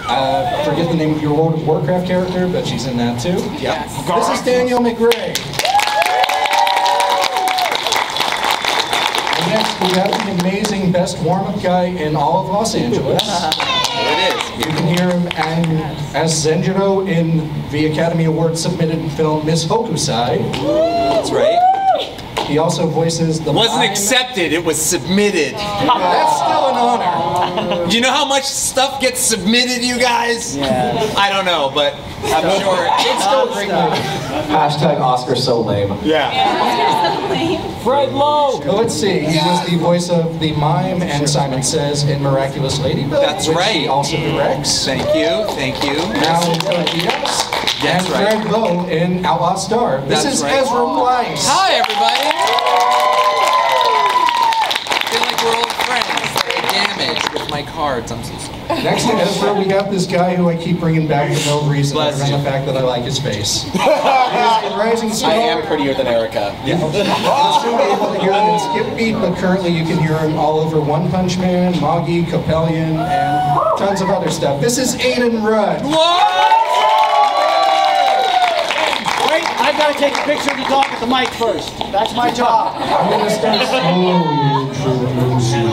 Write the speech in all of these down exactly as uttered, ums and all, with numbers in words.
Uh, forget the name of your World of Warcraft character, but she's in that too. Yep. This is Danielle McRae. And next, we have the amazing best warm-up guy in all of Los Angeles. There it is. You can hear him and, as Zenjiro in the Academy Award submitted film Miss Hokusai. That's right. He also voices the Wasn't mime. accepted, it was submitted. That's still an honor. Do you know how much stuff gets submitted, you guys? Yeah. I don't know, but I'm sure It's still a great movie. Hashtag Oscar so lame. Yeah. Fred Lowe. Well, let's see. He was the voice of the mime and Simon Says in Miraculous Ladybug, That's which right. he also directs. Thank you, thank you. Now he's going to be us. That's and right. Fred Lowe in Outlaw Star. This That's is right. Ezra Weisz. Hi, everybody. I feel like we're old friends. They're damaged with my cards. I'm so sorry. Next to Ezra, we got this guy who I keep bringing back for no reason, Bless other than you. the fact that I like his face. He is a rising star. I am prettier than Erica. Yeah. You'll soon be able to hear him in Skip Beat, but currently you can hear him all over One Punch Man, Moggy, Capellion, and tons of other stuff. This is Adin Rudd. Wait, I've got to take a picture of the dog at the mic first. That's my job. I'm going to start slowly introducing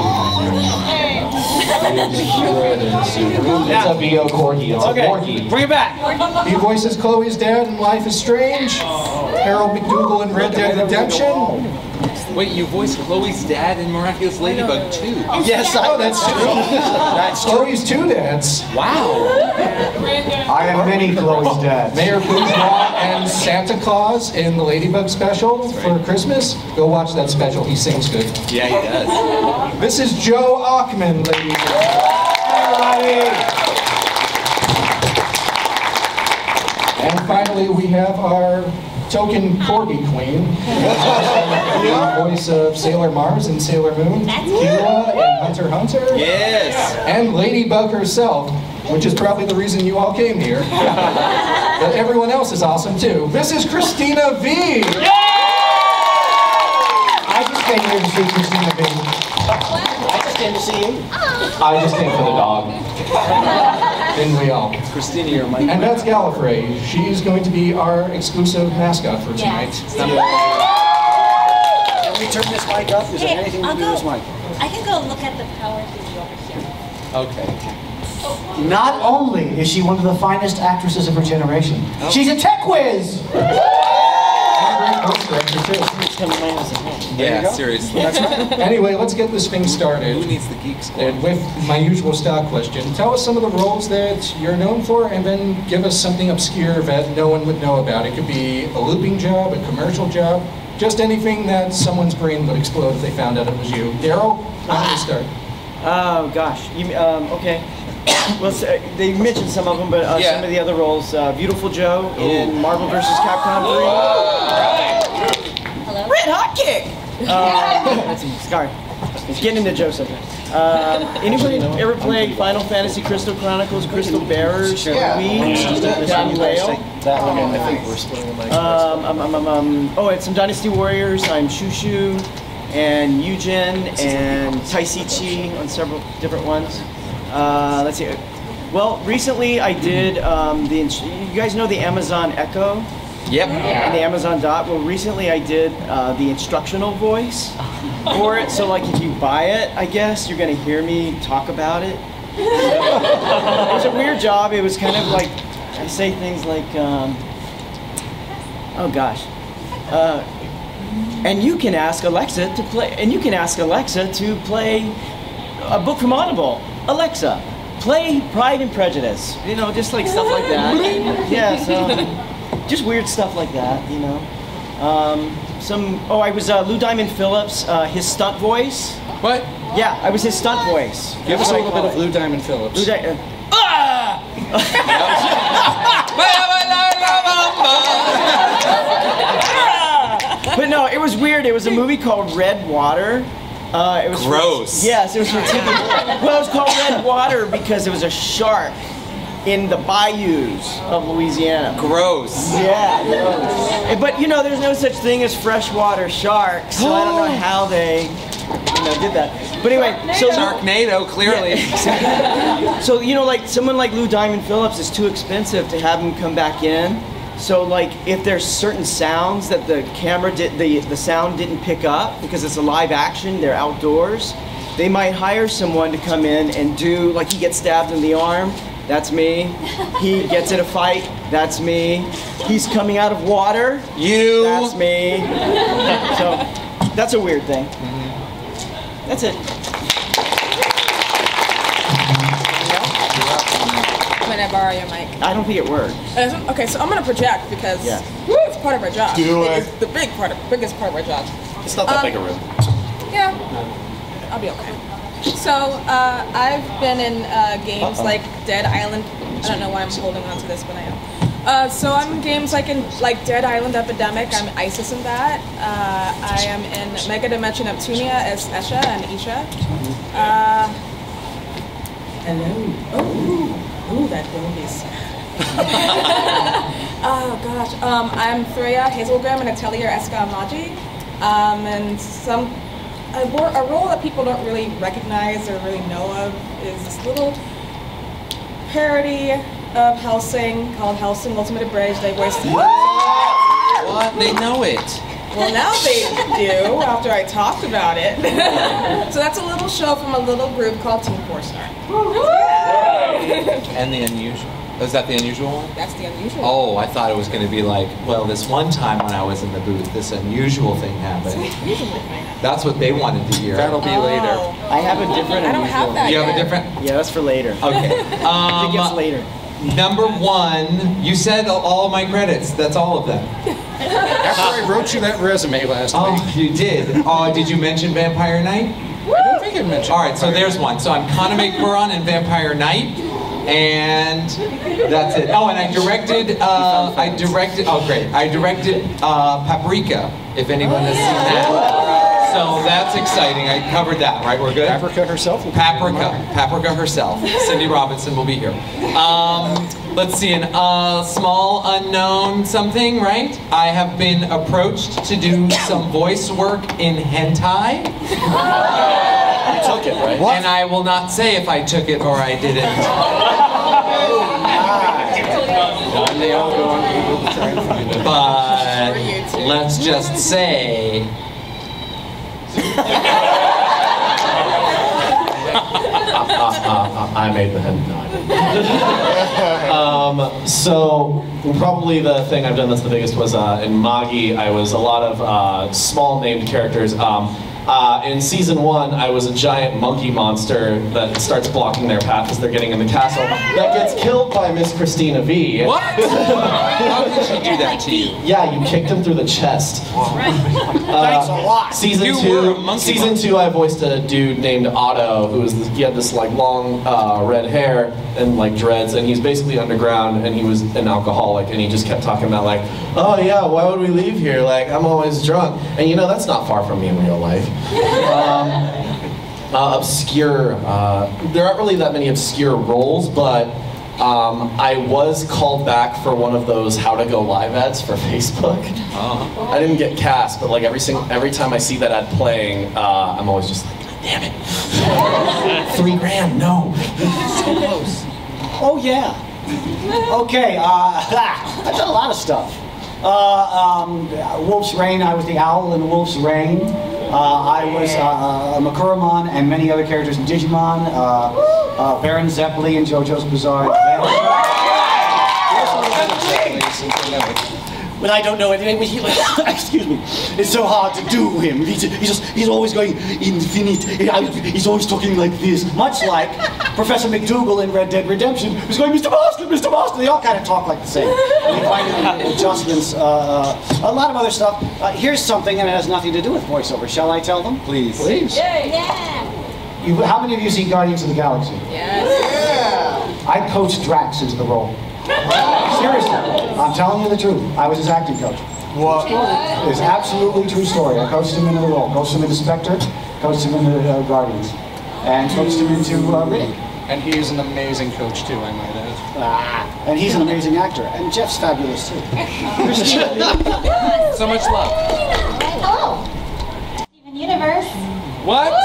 It's a V O Corgi. It's a Okay, Corgi. bring it back. He voices Chloe's dad in Life is Strange, Harold McDougal in Red Dead Redemption. Wait, you voiced Chloe's dad in Miraculous Ladybug too. Yes, oh, that's true. That's Chloe's two dads. Wow. I am many Chloe's dads. Mayor Bourgeois and Santa Claus in the Ladybug special for Christmas. Go watch that special. He sings good. Yeah, he does. This is Joe Ochman, ladies and gentlemen. And finally, we have our token Corgi Queen, the voice of Sailor Mars and Sailor Moon, Kila and Hunter x Hunter, Yes. and Ladybug herself, which is probably the reason you all came here. But everyone else is awesome too. This is Cristina Vee. I just came here to see Cristina Vee. I just came to see you. I just came for the dog. Didn't we all? Christina, you're my. And that's Gallifrey. She's going to be our exclusive mascot for tonight. Can we turn this mic up? Is there anything we I'll can do with this go. mic? I can go look at the power T V over here. Okay. Not only is she one of the finest actresses of her generation, she's a tech whiz! Yeah, seriously. Anyway, let's get this thing started. Who needs the geek squad? And with my usual stock question, tell us some of the roles that you're known for, and then give us something obscure that no one would know about. It could be a looping job, a commercial job, just anything that someone's brain would explode if they found out it was you. Darrel, why don't you start? Oh gosh, you, um, okay. Well, so, uh, they mentioned some of them, but uh, Yeah. some of the other roles. Uh, Beautiful Joe in Marvel versus. Capcom three. Hello? Red Hot Kick! Um, let's see, sorry. Getting into Joe subject. Um, anybody ever play Final Fantasy Crystal Chronicles, Crystal Bearers, Yeah. Wii, Galileo? That one, I think we're splitting the mic. Um, um, um, um, um, oh, and some Dynasty Warriors. I'm Shushu and Eugen and Taisichi on several different ones. Uh, let's see. Well, recently I did um, the. You guys know the Amazon Echo Yep. and the Amazon Dot. Well, recently I did uh, the instructional voice for it. So, like, if you buy it, I guess you're gonna hear me talk about it. It was a weird job. It was kind of like I say things like, um, oh gosh. Uh, and you can ask Alexa to play. And you can ask Alexa to play a book from Audible. Alexa, play Pride and Prejudice. You know, just like stuff like that. Yeah, so just weird stuff like that. You know, um, some. Oh, I was uh, Lou Diamond Phillips, uh, his stunt voice. What? Yeah, I was his stunt voice. Give us That's a what I little call bit of it. Lou Diamond Phillips. Lou Di- uh, ah! But no, it was weird. It was a movie called Red Water. Uh, it was Gross. Yes, it was from T V. Well, it was called Red Water because it was a shark in the bayous of Louisiana. Gross. Yeah. Gross. But you know, there's no such thing as freshwater sharks, so I don't know how they you know, did that. But anyway, so Sharknado, clearly. Yeah. So you know, like someone like Lou Diamond Phillips is too expensive to have him come back in. So like if there's certain sounds that the camera did, the the sound didn't pick up because it's a live action, they're outdoors, they might hire someone to come in and do, like he gets stabbed in the arm, that's me. He gets in a fight, that's me. He's coming out of water, you, that's me. So that's a weird thing. Mm-hmm. That's it. Can I borrow your mic? I don't think it works. Uh, okay, so I'm gonna project because Yeah. woo, it's part of our job. Do it. It's the big part of, biggest part of our job. It's not that Um, big a room. Yeah, I'll be okay. So uh, I've been in uh, games Uh-oh. like Dead Island. I don't know why I'm holding on to this, but I am. Uh, so I'm in games like in like Dead Island Epidemic. I'm Isis in that. Uh, I am in Mega Dimension Neptunia as Esha and Isha. Uh, Hello. Oh, ooh, that Dolby's. Oh gosh. Um, I'm Threya Hazelgrim in Atelier Eska Amaji. Um, and some a, a role that people don't really recognize or really know of is this little parody of Hellsing called Hellsing Ultimate Abridged. They voiced. What? They know it. Well, now they do, after I talked about it. So that's a little show from a little group called Team Four Star. And the unusual. Is that the unusual one? That's the unusual. Oh, I thought it was going to be like, well, this one time when I was in the booth, this unusual thing happened. That's what they wanted to hear. That'll be Oh. later. I have a different. I don't have unusual- that You have a yet. different? Yeah, that's for later. Okay. Um, It gets later. Number one, you said all of my credits. That's all of them. After I wrote you that resume last Oh, week. you did. Oh, did you mention Vampire Knight? I don't think I mentioned. All right, so there's one. So I'm Kana McQuarron in Vampire Knight, and that's it. Oh, and I directed. Uh, I directed. Oh, great! I directed uh, Paprika. If anyone has seen that. So that's exciting. I covered that, right? We're good? Paprika herself? Paprika. Paprika herself. Cindy Robinson will be here. Um, let's see, an uh, small unknown something, right? I have been approached to do some voice work in hentai. You took it, right? And I will not say if I took it or I didn't. But let's just say I made the hentai. um, so probably the thing I've done that's the biggest was uh, in Magi. I was a lot of uh, small named characters. Um, uh, in season one, I was a giant monkey monster that starts blocking their path as they're getting in the castle. That gets killed by Miss Cristina Vee. what? How could she do that to you? Yeah, you kicked him through the chest. Thanks a lot. Season You two, were a monkey season monster. two, I voiced a dude named Otto, who was he had this like long uh, red hair and like dreads, and he's basically underground, and he was an alcoholic, and he just kept talking about like, oh yeah, why would we leave here? Like I'm always drunk, and you know that's not far from me in real life. um, uh, obscure. Uh, there aren't really that many obscure roles, but. Um, I was called back for one of those how to go live ads for Facebook. Uh-huh. I didn't get cast, but like every sing every time I see that ad playing, uh, I'm always just like, God damn it, three grand, no. So close. Oh yeah. Okay. Uh, I've done a lot of stuff. Uh, um, Wolf's Rain. I was the owl in Wolf's Rain. Uh, I was uh, uh, Makuramon and many other characters in Digimon. Uh, uh, Baron Zeppeli and JoJo's Bizarre Adventure. But I don't know anything. He, excuse me. It's so hard to do him. He's, he's just, he's always going infinite. He's always talking like this. Much like Professor McDougal in Red Dead Redemption, who's going, Mister Boston, Mister Boston. They all kind of talk like the same. And you find adjustments, uh, a lot of other stuff. Uh, here's something, and it has nothing to do with voiceover. Shall I tell them? Please. Please. Yeah. You, how many of you seen Guardians of the Galaxy? Yes. I coached Drax into the role. Seriously, I'm telling you the truth. I was his acting coach. What? It's absolutely true story. I coached him into the role. Coached him into Spectre, coached him into uh, Guardians, and coached him into uh, Riddick. And he's an amazing coach too, I might add. Ah, and he's an amazing actor. And Jeff's fabulous too. So much love. Hello. Steven Universe. What?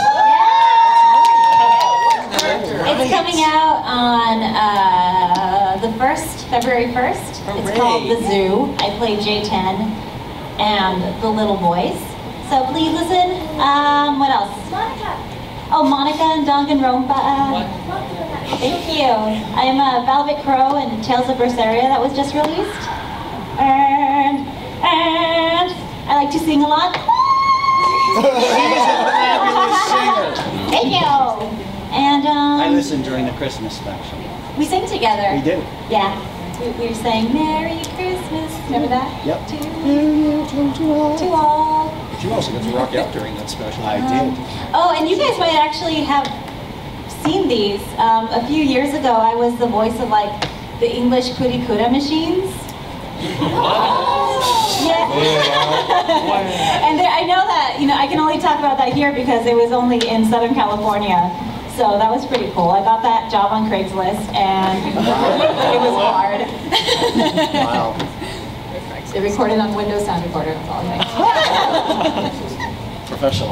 It's coming out on uh, the first, February first. It's called The Zoo. I play J ten and the little boys. So please listen. Um, what else? Monica. Oh, Monica and Danganronpa. Thank you. I'm a Velvet Crow and Tales of Berseria that was just released. And, and I like to sing a lot. She's a fabulous singer. Thank you. And um, I listened during the Christmas special. we sang together. We did. Yeah. We, we were saying Merry Christmas. Remember that? Yep. To, to all. But you also got to rock out during that special. I Um, did. oh, and you guys might actually have seen these. Um, a few years ago, I was the voice of like the English Kurikura machines. Yeah. And there, I know that, you know, I can only talk about that here because it was only in Southern California. So that was pretty cool. I got that job on Craigslist and it was hard. Wow. They recorded on Windows Sound Recorder, that's all I think. Professional.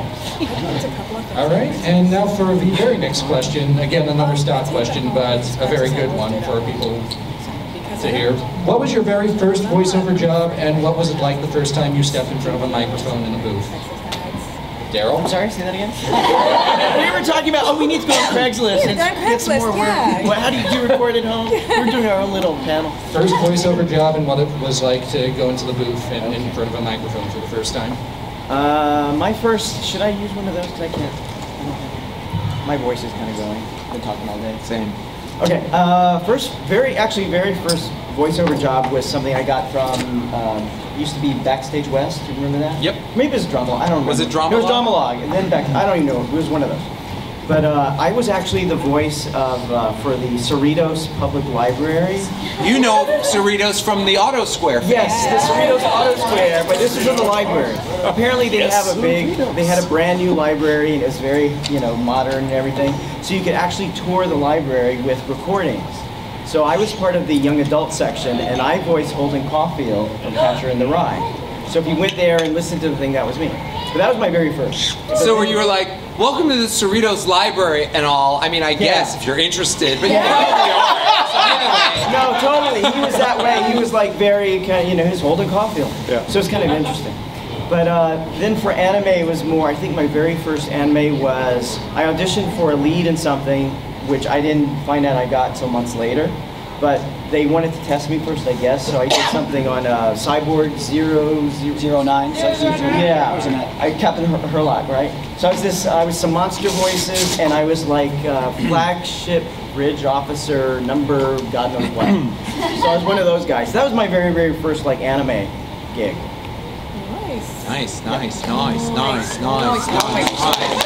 All right, and now for the very next question. Again, another stock question, but a very good one for people to hear. What was your very first voiceover job, and what was it like the first time you stepped in front of a microphone in a booth? Darrel? I'm sorry, say that again? We were talking about, oh, we need to go on Craigslist and Yeah, go on get some more Craigslist, work. yeah. Well, how do you do record at home? We're doing our own little panel. First voiceover job and what it was like to go into the booth and in front of a microphone for the first time. Uh, my first, should I use one of those? Because I can't. I don't think- My voice is kind of going. Been talking all day. Same. Okay, uh, first, very, actually, very first voiceover job was something I got from, um, used to be Backstage West. Do you remember that? Yep. Maybe it was Drama. I don't remember. Was it Dramalog? It was Dramalog, and then back. I don't even know. It was one of those. But uh, I was actually the voice of uh, for the Cerritos Public Library. You know Cerritos from the Auto Square. Yes, the Cerritos Auto Square, but this was in the library. Apparently they have a big, they had a brand new library and it's very, you know, modern and everything. So you could actually tour the library with recordings. So I was part of the young adult section and I voiced Holden Caulfield from Catcher in the Rye. So if you went there and listened to the thing, that was me. But that was my very first. So where you were like, welcome to the Cerritos Library and all. I mean, I guess Yeah. if you're interested, but Yeah. you probably are. So anyway. No, totally. He was that way. He was like very kind of, you know, his Holden Caulfield. Yeah. So it's kind of interesting. But uh, then for anime, it was more, I think my very first anime was, I auditioned for a lead in something, which I didn't find out I got until months later. But they wanted to test me first, I guess, so I did something on uh, Cyborg zero zero Zero nine. Yeah, I was in that. I Captain Her- Herlock, right? So I was this. I was some monster voices, and I was like uh, flagship bridge officer number God knows what. So I was one of those guys. That was my very, very first like anime gig. Nice. Nice, nice, nice, nice, nice, Nice, nice, nice. nice.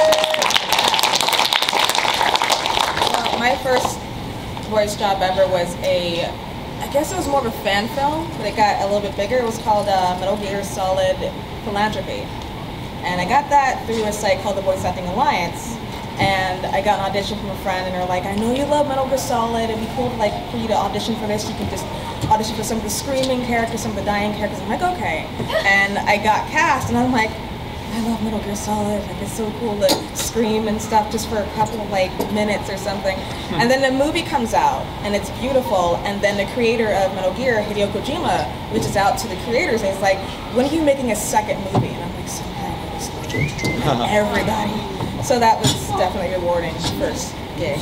Uh, my first voice job ever was a, I guess it was more of a fan film, but it got a little bit bigger. It was called uh, Metal Gear Solid Philanthropy. And I got that through a site called the Voice Acting Alliance. And I got an audition from a friend, and they're like, I know you love Metal Gear Solid. It'd be cool to, like, for you to audition for this. You can just audition for some of the screaming characters, some of the dying characters. I'm like, okay. And I got cast, and I'm like, I love Metal Gear Solid. Like, it's so cool to scream and stuff just for a couple of like minutes or something. And then the movie comes out, and it's beautiful. And then the creator of Metal Gear, Hideo Kojima, reaches out to the creators, and he's like, when are you making a second movie? And I'm like, so bad. Everybody. So that was definitely rewarding first gig.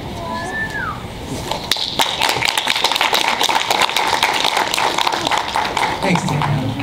Thanks, Dan.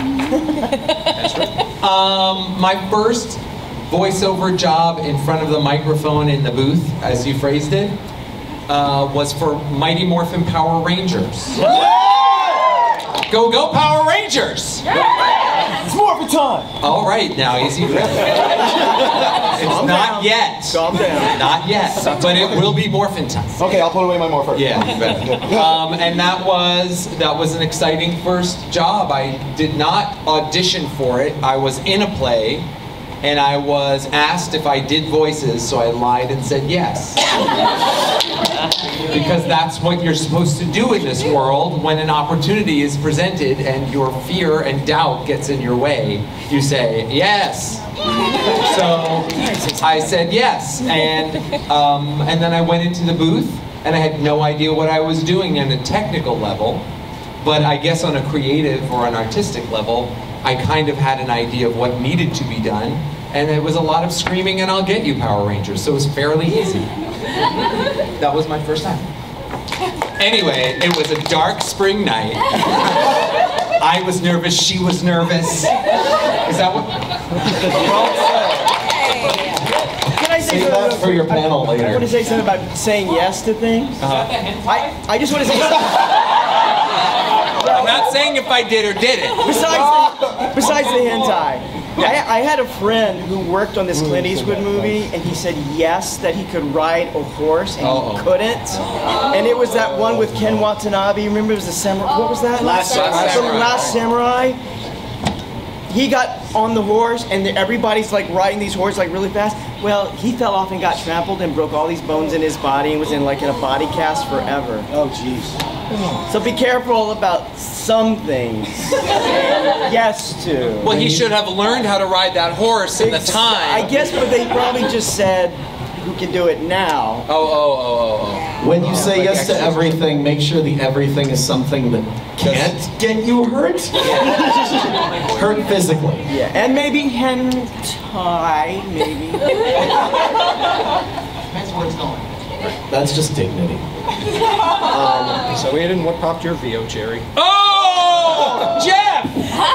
Um, my first voiceover job in front of the microphone in the booth, as you phrased it, uh, was for Mighty Morphin Power Rangers. Go, go, Power Rangers! It's Morphin time! All right, now, easy grip. It's Calm not down. yet. Calm down. Not yet, but it will be Morphin time. Okay, I'll put away my morpher. Yeah, you bet. Um, and that was that was an exciting first job. I did not audition for it. I was in a play, and I was asked if I did voices, so I lied and said yes. Because that's what you're supposed to do in this world when an opportunity is presented and your fear and doubt gets in your way. You say, yes. So I said yes, and, um, and then I went into the booth, and I had no idea what I was doing on a technical level, but I guess on a creative or an artistic level, I kind of had an idea of what needed to be done, and it was a lot of screaming and I'll get you, Power Rangers, so it was fairly easy. That was my first time. Anyway, it was a dark spring night. I was nervous, she was nervous. Is that what? Can I say Save something? that for your panel later. I want to say something about saying yes to things. Uh-huh. I, I just want to say something. I'm not saying if I did or didn't. Besides the, besides the hentai, I, I had a friend who worked on this Clint Eastwood movie, and he said yes, that he could ride a horse, and Uh-oh. he couldn't. And it was that one with Ken Watanabe. Remember, it was the samurai. What was that? Last Samurai. The Last Samurai. He got on the horse, and everybody's like riding these horses like really fast. Well, he fell off and got trampled and broke all these bones in his body and was in like in a body cast forever. Oh, jeez. So be careful about some things. Yes to. Well, he should have learned how to ride that horse in the time. I guess, but they probably just said, who can do it now? Oh, oh, oh, oh, oh. When you say yes to everything, make sure the everything is something that can't get you hurt. Hurt physically. Yeah, and maybe hentai, maybe. Depends where it's going. That's just dignity. Um, so Adin, what popped your V O cherry? Oh! Jeff!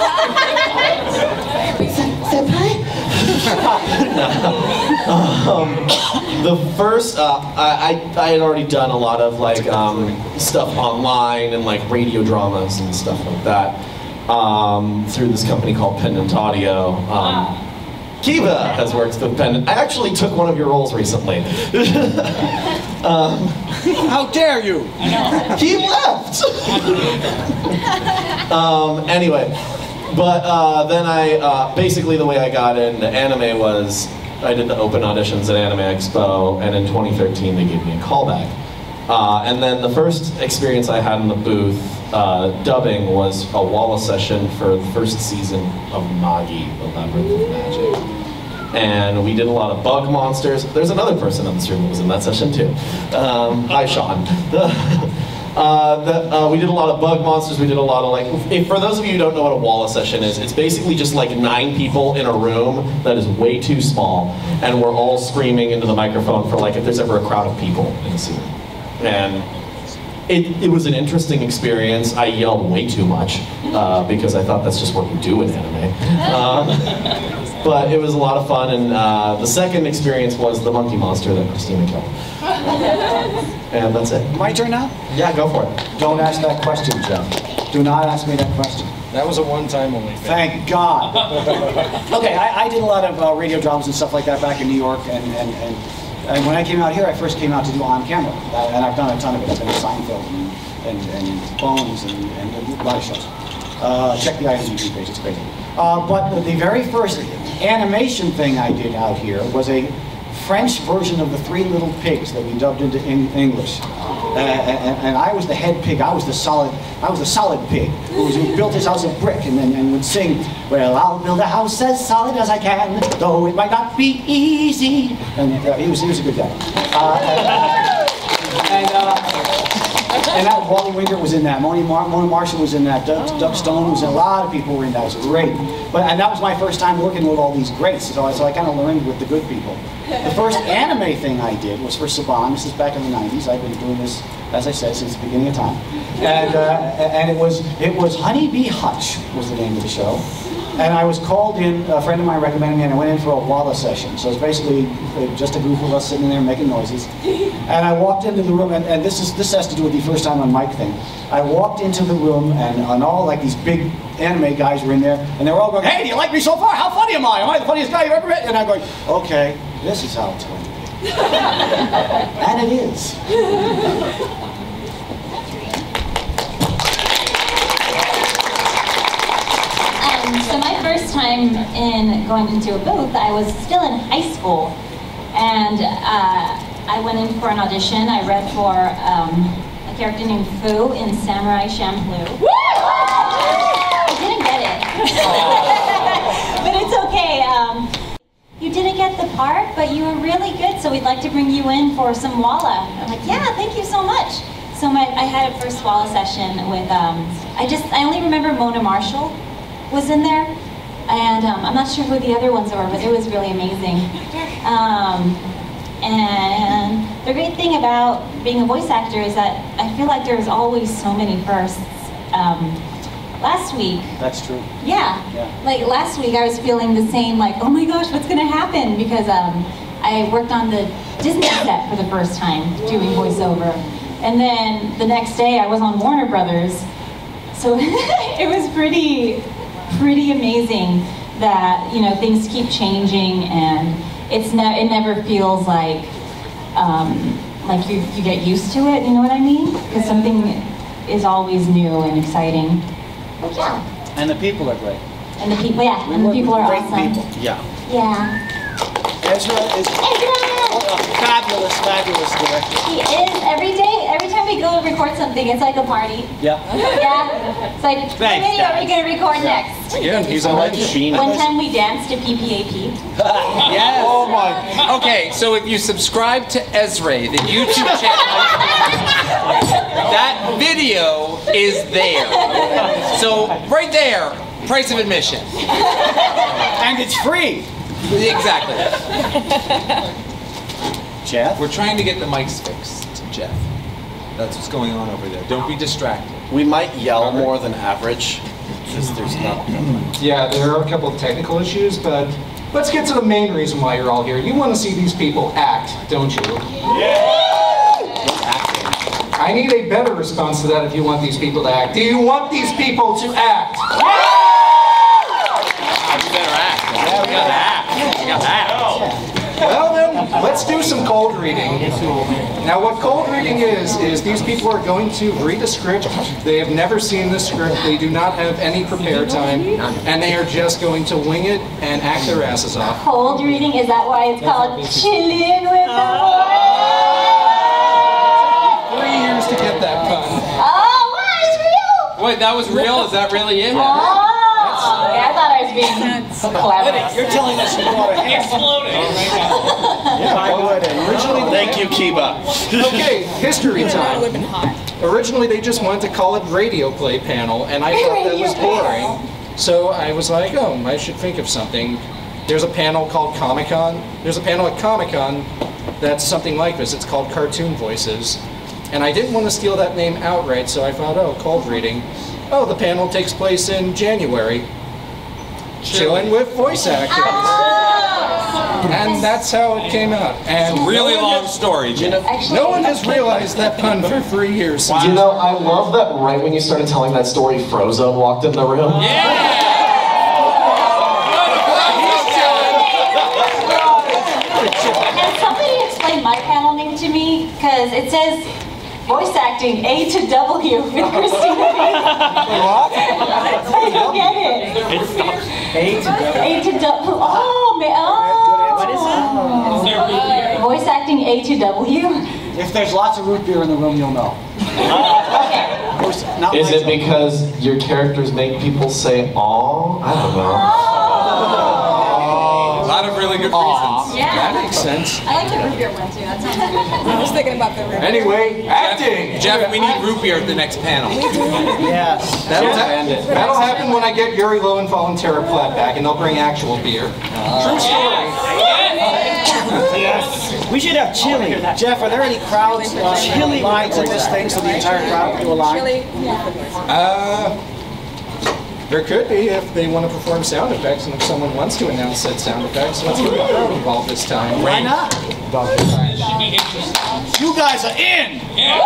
um, the first, uh, I, I had already done a lot of like um, stuff online and like radio dramas and stuff like that um, through this company called Pendant Audio. Um, Kiva has worked with Pendant. I actually took one of your roles recently. um, How dare you? he left! um, anyway. But uh, then I, uh, basically the way I got into anime was, I did the open auditions at Anime Expo, and in twenty thirteen they gave me a callback. Uh, and then the first experience I had in the booth, uh, dubbing, was a Walla session for the first season of Magi, The Labyrinth of Magic. And we did a lot of bug monsters. There's another person in this room who was in that session too. Um, hi, Sean. Uh, the, uh, we did a lot of bug monsters, we did a lot of like, if, for those of you who don't know what a Walla session is, it's basically just like nine people in a room that is way too small, and we're all screaming into the microphone for like if there's ever a crowd of people in the scene. And it, it was an interesting experience. I yelled way too much, uh, because I thought that's just what you do in anime. Um, but it was a lot of fun, and uh, the second experience was the monkey monster that Cristina killed. And that's it. My turn now? Yeah, go for it. Don't ask that question, Joe. Do not ask me that question. That was a one-time only thing. Thank God. Okay, I, I did a lot of uh, radio dramas and stuff like that back in New York, and, and, and, and when I came out here, I first came out to do on-camera, uh, and I've done a ton of it. I've been in Seinfeld and, and, and Bones and, and a lot of shows. Uh, check the I M D B page, it's crazy. Uh, but the very first animation thing I did out here was a French version of the Three Little Pigs that we dubbed into in English. Uh, and, and I was the head pig. I was the solid. I was the solid pig who, was, who built his house of brick and then and would sing, "Well, I'll build a house as solid as I can, though it might not be easy." And uh, he was he was a good guy. Uh, and uh, and that Wally Winger was in that. Moni, Mar Moni Marshall was in that. Doug, Doug Stone was in. A lot of people were in that. It was great. But and that was my first time working with all these greats. So I, so I kind of learned with the good people. The first anime thing I did was for Saban. This is back in the nineties. I've been doing this, as I said, since the beginning of time. And uh, and it was it was Honeybee Hutch was the name of the show. And I was called in. A friend of mine recommended me, and I went in for a Walla session. So it's basically just a group of us sitting there making noises. And I walked into the room, and, and this is this has to do with the first time on mic thing. I walked into the room, and, and all like these big anime guys were in there, and they were all going, "Hey, do you like me so far? How funny am I? Am I the funniest guy you've ever met?" And I'm going, "Okay, this is how it's going to be." And it is. Um, so my first time time in going into a booth, I was still in high school. And uh, I went in for an audition. I read for um, a character named Fu in Samurai Champloo. I didn't get it. But it's okay. Um, you didn't get the part, but you were really good, so we'd like to bring you in for some Walla. I'm like, yeah, thank you so much. So my, I had a first Walla session with, um, I just, I only remember Mona Marshall was in there. And um, I'm not sure who the other ones were, but it was really amazing. Um, and the great thing about being a voice actor is that I feel like there's always so many firsts. Um, last week. That's true. Yeah. Yeah. Like last week I was feeling the same, like, oh my gosh, what's gonna happen? Because um, I worked on the Disney set for the first time, doing voiceover. And then the next day I was on Warner Brothers. So it was pretty, pretty amazing that, you know, things keep changing and it's ne it never feels like um, like you, you get used to it, you know what I mean? Because something is always new and exciting. But yeah. And the people are great. And the people, yeah, We and the work people with are great awesome. people. Yeah. Yeah. Ezra is a fabulous, fabulous director. He is. Every day, every time we go record something, it's like a party. Yeah. Yeah. It's like, what Thanks, video are we guys. going to record next? Again, he's a like legend. One time we danced to P P A P. Yes. Oh my. Okay, so if you subscribe to Ezra, the YouTube channel, that video is there. So right there, price of admission. And it's free. Exactly. Jeff? We're trying to get the mics fixed, Jeff. That's what's going on over there. Don't be distracted. We might yell more than average, because there's not. Yeah, there are a couple of technical issues, but let's get to the main reason why you're all here. You want to see these people act, don't you? I need a better response to that if you want these people to act. Do you want these people to act? You better act. You gotta act. You gotta act. Well then, let's do some cold reading. Now what cold reading is, is these people are going to read a script. They have never seen the script. They do not have any prepared time. And they are just going to wing it and act their asses off. Cold reading, is that why it's called Chillin' with the Boys? Three years to get that pun. Oh, wow, it's real! Wait, that was real? Is that really it? Oh, okay, I thought I was being clever. You're telling us you want to explode Yeah, originally, Thank you, Kiba. Okay, history time. Originally they just wanted to call it radio play panel, and I thought that was boring. So I was like, oh, I should think of something. There's a panel called Comic-Con. There's a panel at Comic-Con that's something like this. It's called Cartoon Voices. And I didn't want to steal that name outright, so I thought, oh, cold reading. Oh, the panel takes place in January. Chilling with voice actors. Oh. And that's how it came out. And Really no one long has- story, Jeff. Actually, No one has realized that pun for three years. You know, I love that right when you started telling that story, Frozone walked in the room. Can somebody explain my panel name to me? Because it says voice acting A to W with Cristina Vee. What? I don't get it. A to A to W. Oh, man. Oh. What is it? Voice acting A to W. If there's lots of root beer in the room, you'll know. Not Is like it some- because your characters make people say "aw"? I don't know. A lot of really good reasons. Yeah. That makes sense. I like the root beer one too. That sounds good. I was thinking about the room. Anyway, acting! Jeff, we need root beer at the next panel. Yes. That'll, ha that'll happen when I get Yuri Lowenthal and Tara Platt back, and they'll bring actual beer. True story. We should have chili. Jeff, are there any crowds, uh, chili lines in this thing so the entire crowd can do a line? Chili. Uh, there could be if they want to perform sound effects, and if someone wants to announce said sound effects, let's get the crowd involved this time. Why not? You guys are in!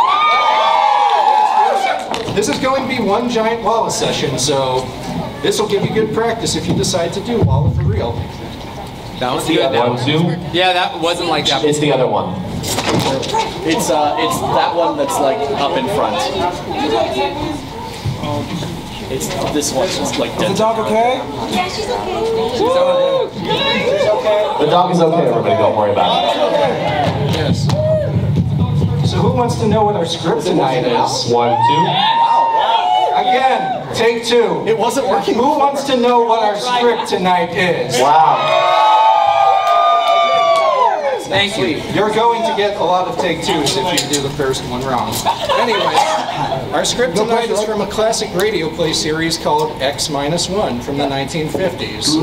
This is going to be one giant Walla session, so this will give you good practice if you decide to do Walla for real. That was The good. other one too. Yeah, that wasn't like that. It's the other one. It's uh, it's that one that's like up in front. It's this one's just like. Is the dog okay? Yeah, she's okay. She's okay. The dog is okay, everybody, don't worry about it. Yes. So who wants to know what our script tonight is? One, two. Again, take two. It wasn't working. Who wants to know what our script tonight is? Wow. Thank you. You're going to get a lot of take twos if you do the first one wrong. Anyway, our script tonight is from a classic radio play series called X minus one from the nineteen fifties.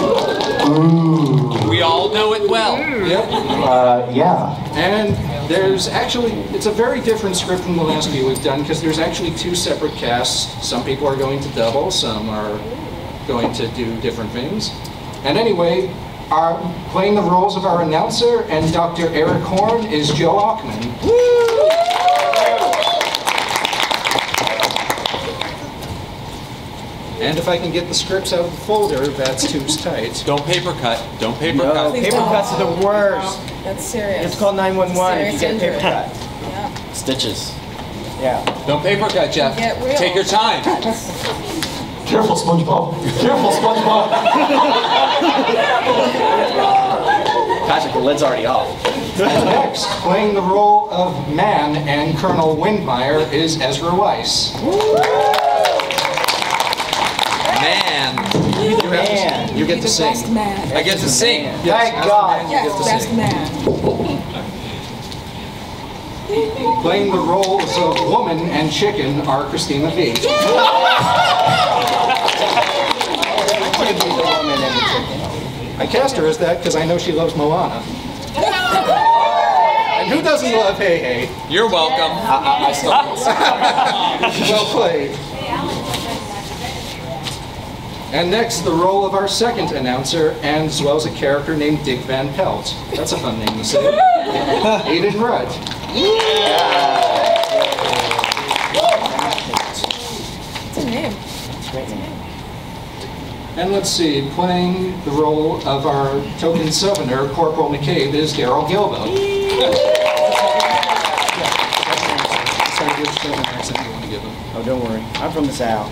We all know it well. Yep. Uh, yeah. And there's actually, it's a very different script from the last few we've done because there's actually two separate casts. Some people are going to double, some are going to do different things. And anyway, our, playing the roles of our announcer and Doctor Eric Horn is Joe Ochman. And if I can get the scripts out of the folder, that's too tight. Don't paper cut. Don't paper No, cut. paper cuts are the worst. That's serious. It's called nine one one if you get a Serious paper cut. Yeah. Stitches. Yeah. Don't paper cut, Jeff. Get real. Take your time. Careful, SpongeBob. Careful, SpongeBob. Patrick, the lid's already off. And next, playing the role of Man and Colonel Windmeyer is Ezra Weisz. Man. You, have Man. to, you get to the sing. best man. I get to sing. Yes, Thank as the God. man, you Yes, get to best sing. man. Playing the roles of woman and chicken are Cristina Vee. I can't be the woman and the chicken. I cast her as that because I know she loves Moana. And who doesn't love Hey Hey? You're welcome. I, I, I still. Well played. And next, the role of our second announcer, and as well as a character named Dick Van Pelt. That's a fun name to say. Adin Rudd. What's her name? And let's see, playing the role of our token southerner, Corporal McCabe, is Darrel Guilbeau. Sorry, which southern accent do you want to give him? Oh, don't worry. I'm from the South.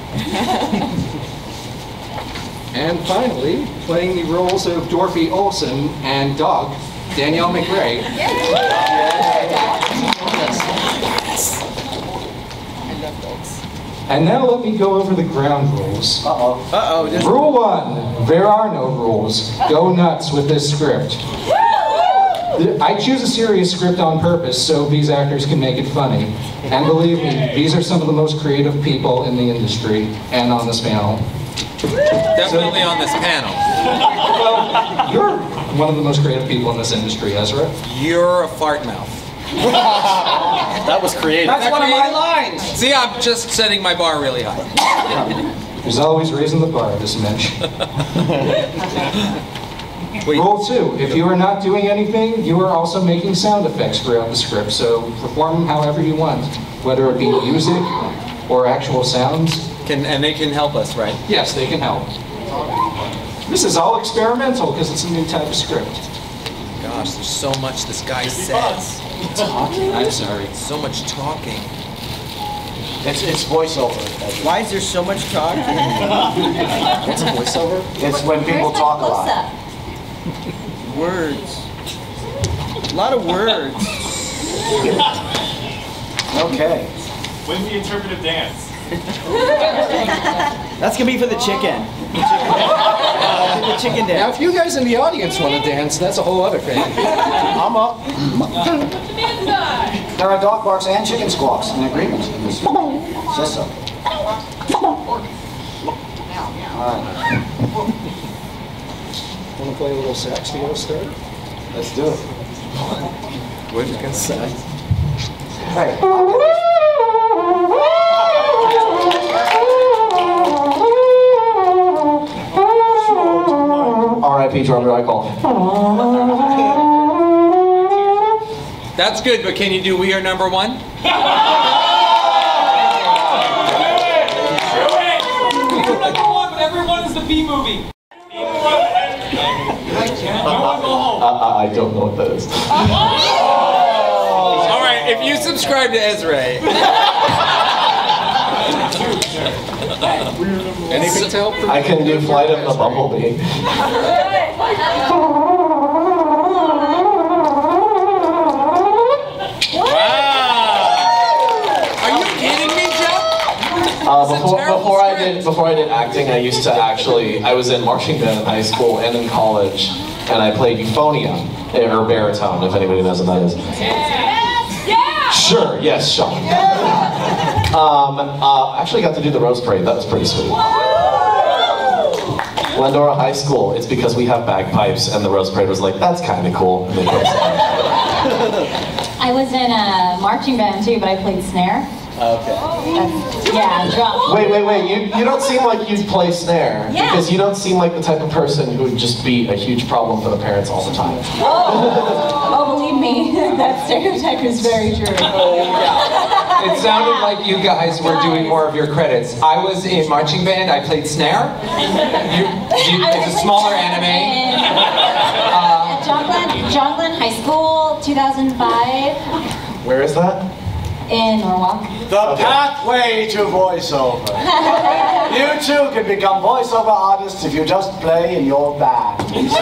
And finally, playing the roles of Dorothy Olson and Dog, Danielle McRae. I love dogs. And now let me go over the ground rules. Uh-oh. Uh-oh. There's Rule one, there are no rules. Go nuts with this script. I choose a serious script on purpose so these actors can make it funny. And believe me, these are some of the most creative people in the industry and on this panel. Definitely on this panel. Well, you're one of the most creative people in this industry, Ezra. You're a fart mouth. That was creative. That's one of my lines. See, I'm just setting my bar really high. There's always raising the bar, this Mitch. Wait. Rule two, if you are not doing anything, you are also making sound effects throughout the script, so perform them however you want, whether it be music or actual sounds. Can, and they can help us, right? Yes, they can help. This is all experimental because it's a new type of script. Gosh, there's so much this guy says. I'm sorry. So much talking. It's, it's voiceover. Why is there so much talk? What's a voiceover? It's when people Where's my talk a lot. close-up? Words. A lot of words. Okay. When's the interpretive dance? That's gonna be for the chicken. The chicken, uh, the chicken Now, dance. if you guys in the audience want to dance, that's a whole other thing. I'm up. There are dog barks and chicken squawks in agreement. Says so. Alright, Want to play a little sax to get us started? let's do it. What you gonna say? Hey. R I P Charlie Michael. That's good, but can you do We Are Number One? Number one, but everyone is the B movie. Uh, I don't know what that is. All right, if you subscribe to Ezra. to help? I can do Flight of the Bumblebee. Uh, before, before I did before I did acting, I used to actually I was in marching band in high school and in college, and I played euphonium or baritone, if anybody knows what that is. Yeah! Sure, yes, Sean. um, uh, actually got to do the Rose Parade. That was pretty sweet. Glendora High School. It's because we have bagpipes, and the Rose Parade was like, that's kind of cool. And they put us on. I was in a marching band too, but I played snare. Okay. That's, yeah, drum. Wait, wait, wait, you, you don't seem like you'd play snare. Yeah. Because you don't seem like the type of person who would just be a huge problem for the parents all the time. Oh, oh believe me, that stereotype is very true. Oh, yeah. It sounded like you guys were doing more of your credits. I was in marching band, I played snare. You, you, it's a smaller anime. Uh, At John Glenn, John Glenn High School, two thousand five. Where is that? In Norwalk. The pathway to voiceover. You too can become voiceover artists if you just play in your band.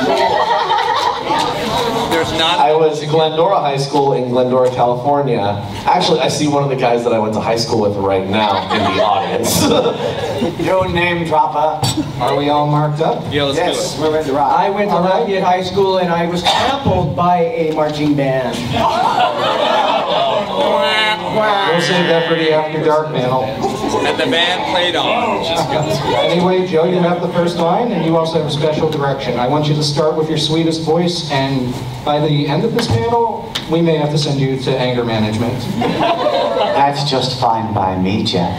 There's not. I was Glendora High School in Glendora, California. Actually, I see one of the guys that I went to high school with right now in the audience. You name dropper. Are we all marked up? Yeah, let's Yes, do we're ready to rock. I went to Lafayette High School and I was trampled by a marching band. We'll save that for the After Dark panel. And the band played on. Anyway, Joe, you have the first line, and you also have special direction. I want you to start with your sweetest voice, and by the end of this panel, we may have to send you to anger management. That's just fine by me, Jeff.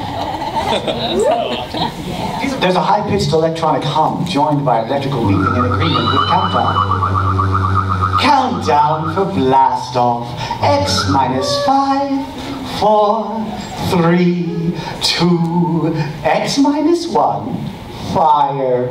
There's a high-pitched electronic hum joined by electrical weaving in agreement with countdown. Countdown for blast off. X minus five, four, three, two, X minus one, fire.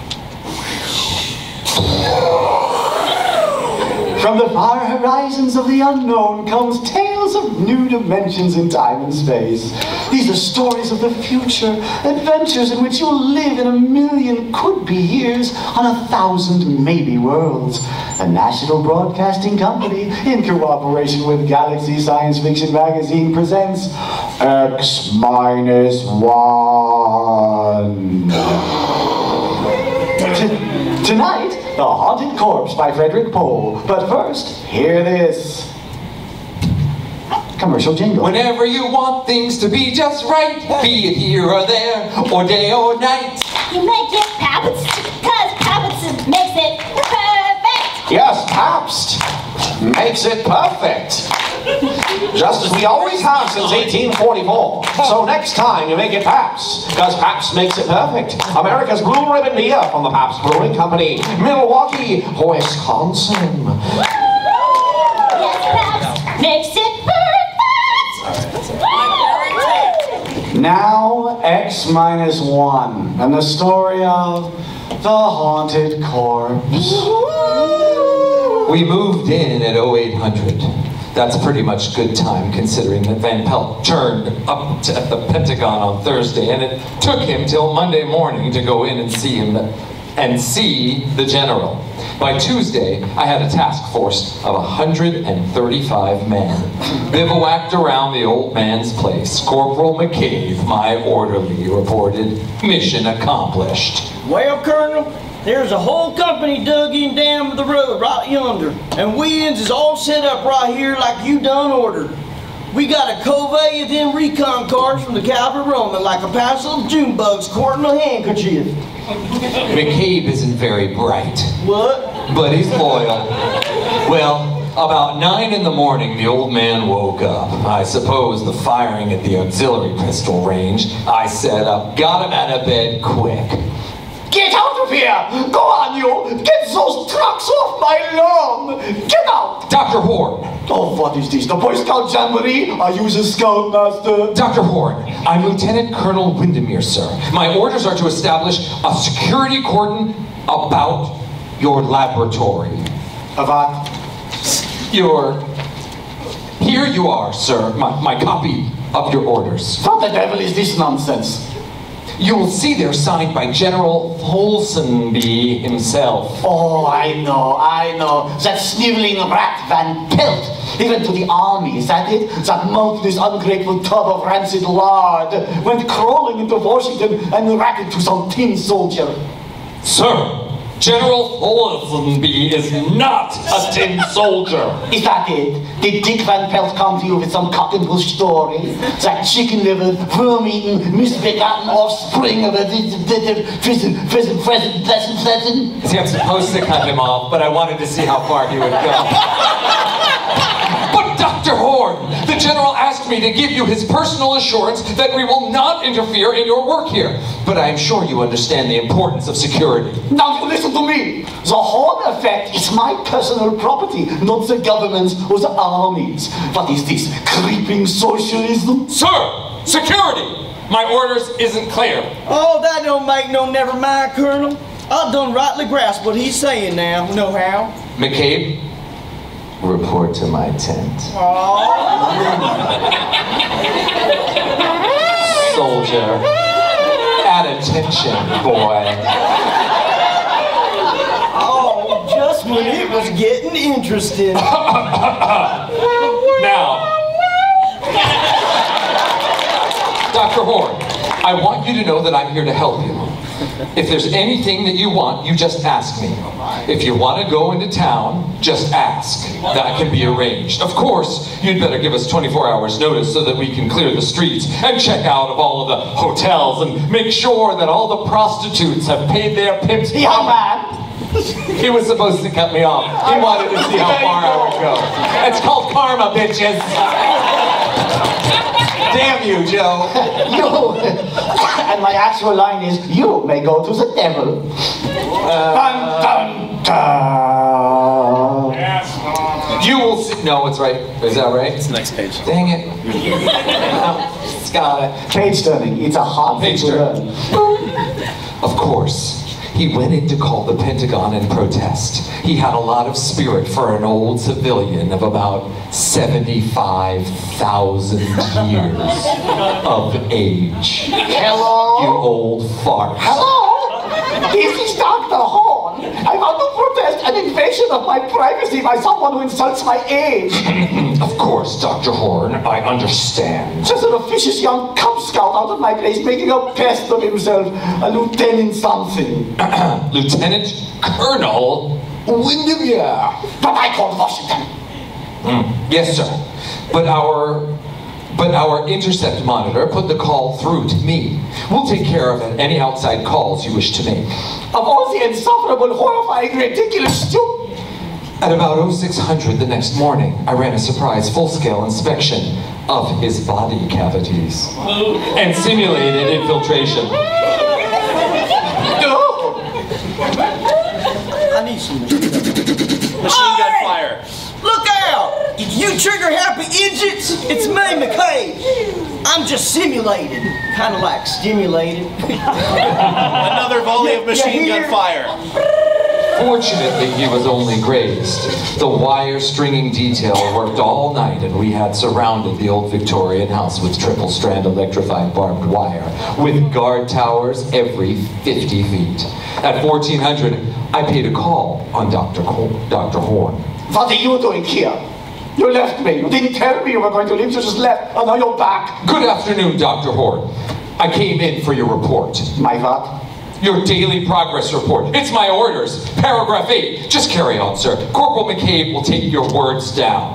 From the far horizons of the unknown comes tales of new dimensions in time and space. These are stories of the future, adventures in which you'll live in a million could-be years on a thousand maybe worlds. The National Broadcasting Company, in cooperation with Galaxy Science Fiction Magazine, presents X minus one. Tonight, The Haunted Corpse by Frederick Pohl. But first, hear this commercial jingle. Whenever you want things to be just right, be it here or there, or day or night. You make it Pabst, cause Pabst makes it perfect. Yes, Pabst makes it perfect. Just as we always have since eighteen forty-four. So next time you make it Pabst, because Pabst makes it perfect. America's Blue Ribbon beer from the Pabst Brewing Company, Milwaukee, Wisconsin. Yes, Pabst makes it perfect. Now, X minus one, and the story of the haunted corpse. We moved in at oh eight hundred. That's pretty much good time considering that Van Pelt turned up to, at the Pentagon on Thursday, and it took him till Monday morning to go in and see him and see the general. By Tuesday, I had a task force of one hundred thirty-five men bivouacked around the old man's place. Corporal McCabe, my orderly, reported, mission accomplished. Well, Colonel, there's a whole company dug in down the road right yonder, and we ends is all set up right here like you done ordered. We got a covey of them recon cars from the Cavalry Roman like a parcel of June bugs courting a handkerchief. McCabe isn't very bright. What? But he's loyal. Well, about nine in the morning, the old man woke up. I suppose the firing at the auxiliary pistol range. I set up, got him out of bed quick. Get out of here! Go on, you! Get those trucks off my lawn! Get out! Doctor Horn! Oh, what is this? The Boy Scout Jamboree? Are you the Scoutmaster? Doctor Horn, I'm Lieutenant Colonel Windermere, sir. My orders are to establish a security cordon about your laboratory. About? Your... Here you are, sir, my, my copy of your orders. What the devil is this nonsense? You will see they're signed by General Ponsonby himself. Oh, I know, I know. That sniveling rat Van Pelt. He went to the army, is that it? That mountainous, ungrateful tub of rancid lard went crawling into Washington and ratted to some tin soldier. Sir, General Ponsonby is not a tin soldier. Is that it? Did Dick Van Pelt come to you with some cock and bull story? That chicken-livered, worm-eaten, misbegotten offspring of a pleasant, pleasant, pleasant, pleasant, pleasant? See, I'm supposed to cut him off, but I wanted to see how far he would go. But Doctor Horn, the General asked me to give you his personal assurance that we will not interfere in your work here. But I am sure you understand the importance of security. Now you listen to me. The Horn effect is my personal property, not the government's or the army's. What is this, creeping socialism? Sir, security! My orders isn't clear. Oh, that don't make no never mind, Colonel. I done rightly grasp what he's saying now. Know how? McCabe, report to my tent. Soldier, at attention, boy. Oh, just when it was getting interesting. Now, Doctor Horn, I want you to know that I'm here to help you. If there's anything that you want, you just ask me. If you want to go into town, just ask. That can be arranged. Of course, you'd better give us twenty-four hours notice so that we can clear the streets and check out of all of the hotels and make sure that all the prostitutes have paid their pimps. Young man! He was supposed to cut me off. He wanted to see how far I would go. It's called karma, bitches. Damn you, Joe. You. And my actual line is, you may go to the devil. Uh, dun, dun, dun. You will see. No, it's right. Is that right? It's the next page. Dang it. No, it's got it. Page turning. It's a hard thing Page to learn. Of course. He went in to call the Pentagon and protest. He had a lot of spirit for an old civilian of about seventy-five thousand years of age. Hello? You old fart. Hello? This is Doctor Horn. I want to protest an invasion of my privacy by someone who insults my age. Of course, Doctor Horn, I understand. Just an officious young Cub Scout out of my place making a pest of himself, a lieutenant something. Lieutenant Colonel Windermere. But I called Washington. Mm. Yes, sir. But our but our intercept monitor put the call through to me. We'll take care of any outside calls you wish to make. Of all the insufferable, horrifying, ridiculous, stupid... At about oh six hundred the next morning, I ran a surprise full-scale inspection of his body cavities and simulated infiltration. I need some machine gun fire. Look out! You trigger happy idiots! It's me, McCabe. I'm just simulated, kind of like stimulated. Another volley of machine gun fire. Fortunately, he was only grazed. The wire stringing detail worked all night, and we had surrounded the old Victorian house with triple-strand electrified barbed wire, with guard towers every fifty feet. At fourteen hundred, I paid a call on Doctor Col- Doctor Horn. What are you doing here? You left me. You didn't tell me you were going to leave. You just left. And now you're back. Good afternoon, Doctor Horn. I came in for your report. My what? Your daily progress report. It's my orders. Paragraph eight. Just carry on, sir. Corporal McCabe will take your words down.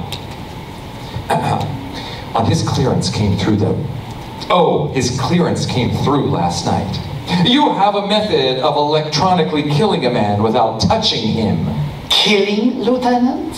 On his clearance came through the... Oh, his clearance came through last night. You have a method of electronically killing a man without touching him. Killing, Lieutenant?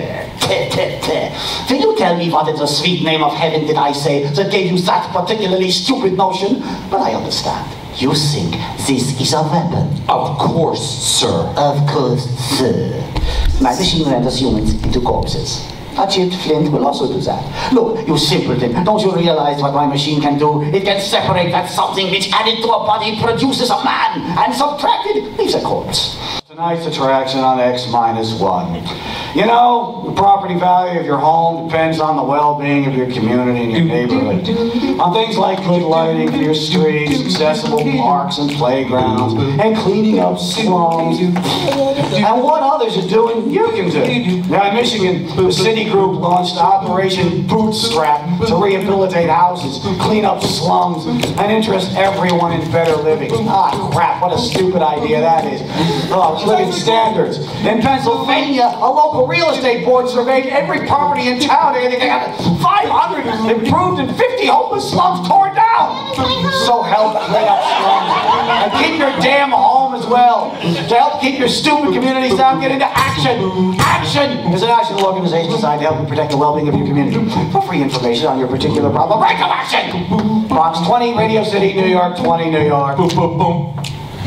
Will you tell me what in the sweet name of heaven did I say that gave you that particularly stupid notion? But I understand. You think this is a weapon? Of course, sir. Of course, sir. My machine renders humans into corpses. A chipped flint will also do that. Look, you simpleton, don't you realize what my machine can do? It can separate that something which added to a body produces a man, and subtracted leaves a corpse. Tonight's attraction on X minus one. You know, the property value of your home depends on the well-being of your community and your neighborhood. On things like good lighting for your streets, accessible parks and playgrounds, and cleaning up slums. And what others are doing, you can do. Now in Michigan, the Citigroup launched Operation Bootstrap to rehabilitate houses, clean up slums, and interest everyone in better living. Ah, crap, what a stupid idea that is. Oh, living standards. In Pennsylvania, a local real estate board surveyed every property in town, and they got five hundred improved and fifty homeless slums torn down. So help clean up slums. And keep your damn home as well. To help keep your stupid communities down, get into action. Action is a national organization designed to help you protect the well-being of your community. For free information on your particular problem, break of action! Box twenty, Radio City, New York, twenty, New York. Boom, boom, boom.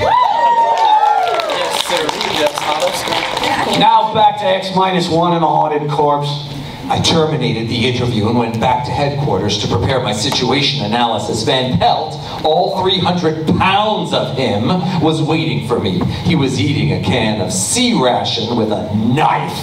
Yes, sir. Yes, Now back to X minus one and a haunted corpse. I terminated the interview and went back to headquarters to prepare my situation analysis. Van Pelt, all three hundred pounds of him, was waiting for me. He was eating a can of sea ration with a knife.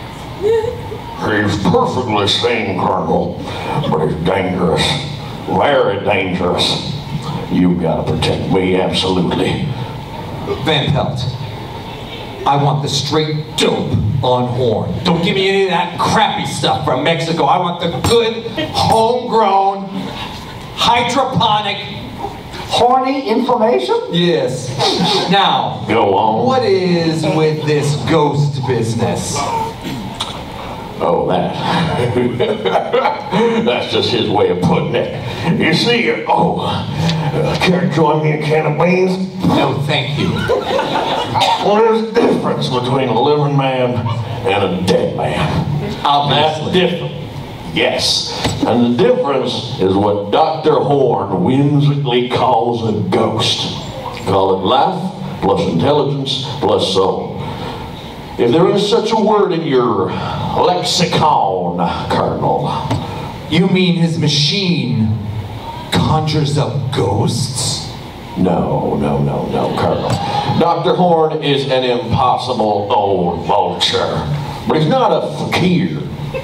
He's perfectly sane, Colonel, but he's dangerous. Very dangerous. You've got to protect me, absolutely. Van Pelt, I want the straight dope on Horn. Don't give me any of that crappy stuff from Mexico. I want the good, homegrown, hydroponic... Horny information? Yes. Now, go on. What is with this ghost business? Oh, that. That's just his way of putting it. You see, oh, uh, care to join me a can of beans? No, thank you. Well, there's a difference between a living man and a dead man. Obviously. That's different. Yes. And the difference is what Doctor Horn whimsically calls a ghost. Call it life plus intelligence plus soul. If there is such a word in your lexicon, Colonel. You mean his machine conjures up ghosts? No, no, no, no, Colonel. Doctor Horn is an impossible old vulture, but he's not a fakir.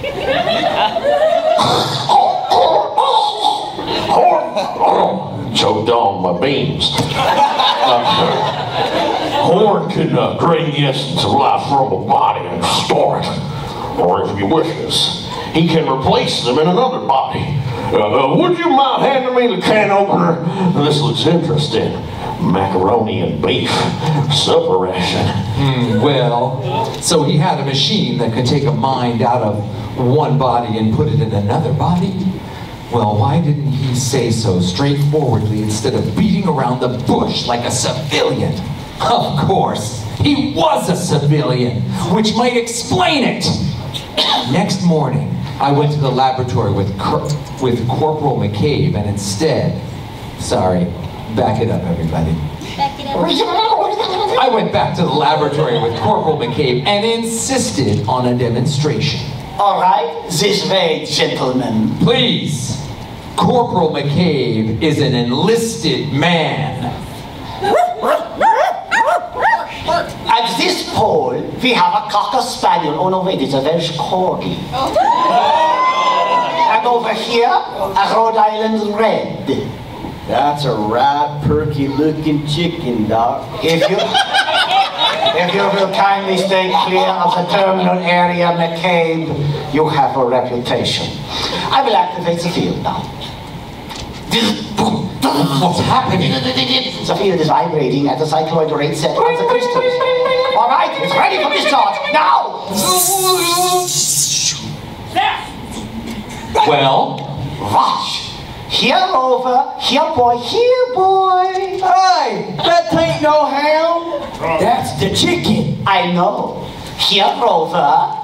Horn, choked on my beans. Uh, Horn can uh, drain the essence of life from a body and store it. Or if he wishes, he can replace them in another body. Uh, uh, would you mind handing me the can opener? This looks interesting. Macaroni and beef. Supper ration. Mm, well, so he had a machine that could take a mind out of one body and put it in another body? Well, why didn't he say so straightforwardly instead of beating around the bush like a civilian? Of course, he was a civilian, which might explain it. Next morning, I went to the laboratory with Cor with Corporal McCabe, and instead, sorry, back it up, everybody. Back it up. I went back to the laboratory with Corporal McCabe and insisted on a demonstration. All right, this way, gentlemen. Please, Corporal McCabe is an enlisted man. At this pole, we have a Cocker Spaniel. Oh no, wait, it's a Welsh Corgi. And over here, a Rhode Island Red. That's a right perky looking chicken, Doc. If you, if you will kindly stay clear of the terminal area, McCabe, you have a reputation. I will activate the field now. What's happening? The field is vibrating at the cycloid rate set on the crystals. All right, it's ready for discharge. Now! Well? Watch. Here over, here boy, here boy. Hey, that ain't no hound. That's the chicken. I know. Here Rover.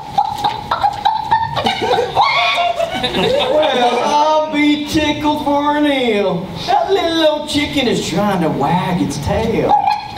Well, I'll be tickled for an eel. That little old chicken is trying to wag its tail.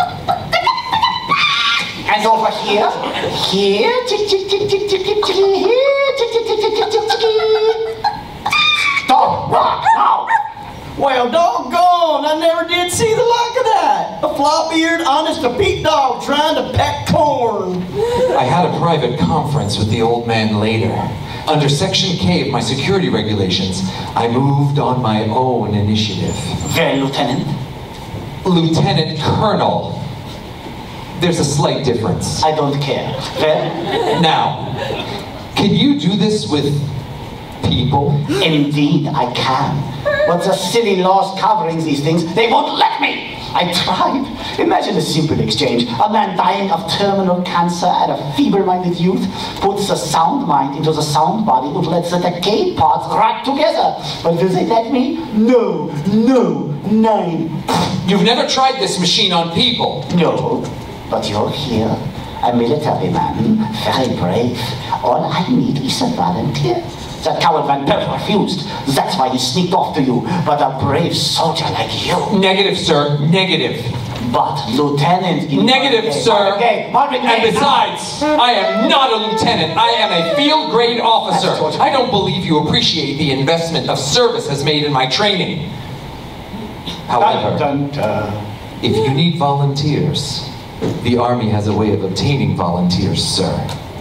And over here, here, tick, tick, tick, tick, tick, tick, tick, here, tick, tick, tick, tick, tick, tick, tick. Stop, rock, now. Well, doggone, I never did see the like of that. A flop-eared, honest-to-Pete dog trying to peck corn. I had a private conference with the old man later. Under Section K of my security regulations, I moved on my own initiative. Well, Lieutenant? Lieutenant Colonel. There's a slight difference. I don't care. Well? Now, can you do this with people? Indeed, I can. But the silly laws covering these things, they won't let me! I tried. Imagine a simple exchange. A man dying of terminal cancer and a feeble-minded youth puts the sound mind into the sound body and lets the decayed parts rot together. But will they let me? No, no, nine. You've never tried this machine on people? No, but you're here. A military man, very brave. All I need is a volunteer. That coward Van Pelt refused. That's why he sneaked off to you. But a brave soldier like you. Negative, sir. Negative. But, Lieutenant... Negative, sir. Okay, and besides, I am not a lieutenant. I am a field grade officer. I don't believe you appreciate the investment of service has made in my training. However, dun, dun, dun. If you need volunteers, the Army has a way of obtaining volunteers, sir.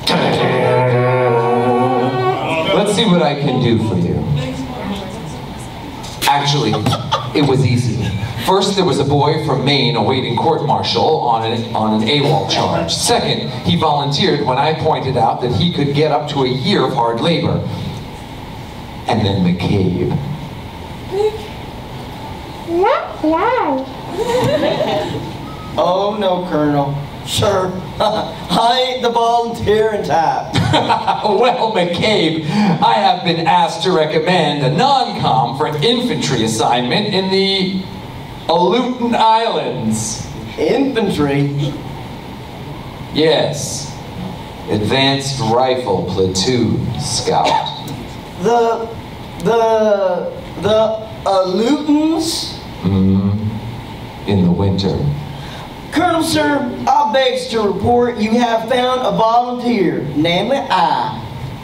Let's see what I can do for you. Actually, it was easy. First, there was a boy from Maine awaiting court-martial on an, on an AWOL charge. Second, he volunteered when I pointed out that he could get up to a year of hard labor. And then McCabe. Oh no, Colonel. Sure, I ain't the volunteering type. Well, McCabe, I have been asked to recommend a non-com for an infantry assignment in the Aleutian Islands. Infantry? Yes. Advanced Rifle Platoon Scout. The... the... the Aleutians? Mm-hmm. In the winter. Colonel, sir, I beg to report you have found a volunteer, namely I.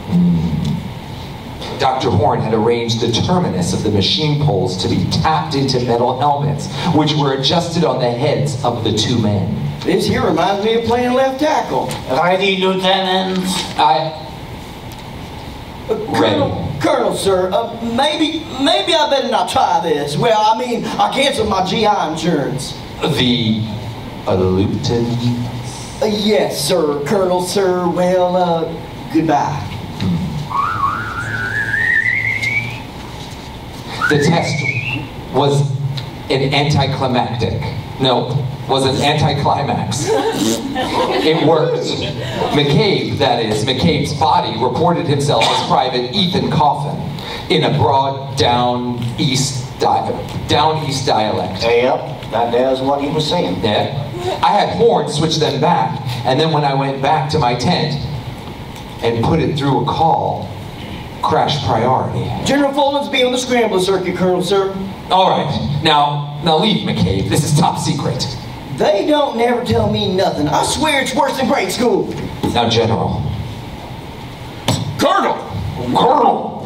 Doctor Horn had arranged the terminus of the machine poles to be tapped into metal helmets, which were adjusted on the heads of the two men. This here reminds me of playing left tackle. Ready, Lieutenant? I... Uh, Colonel, Ready. Colonel, sir, uh, maybe, maybe I better not try this. Well, I mean, I canceled my G I insurance. The... Aleutians? Uh, yes, sir, Colonel, sir. Well, uh, goodbye. The test was an anticlimactic. No, was an anticlimax. It worked. McCabe, that is, McCabe's body reported himself as Private Ethan Coffin in a broad down east di down east dialect. Yep, that is what he was saying. Yeah. I had Horn switch them back, and then when I went back to my tent and put it through a call, crash priority. General Follinsby on the scrambler circuit, Colonel, sir. All right, now, now leave, McCabe. This is top secret. They don't never tell me nothing. I swear it's worse than grade school. Now, General. Colonel! Colonel!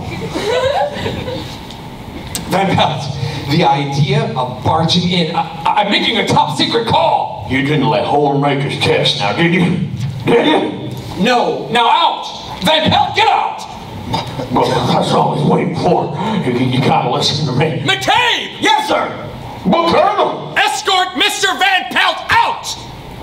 Van Pelt, the idea of barging in, I, I'm making a top secret call. You didn't let Horn make his test now, did you? Did you? No, now out! Van Pelt, get out! Well, that's all I was waiting for. You, you gotta listen to me. McCabe! Yes, sir! But Colonel! Escort Mister Van Pelt out!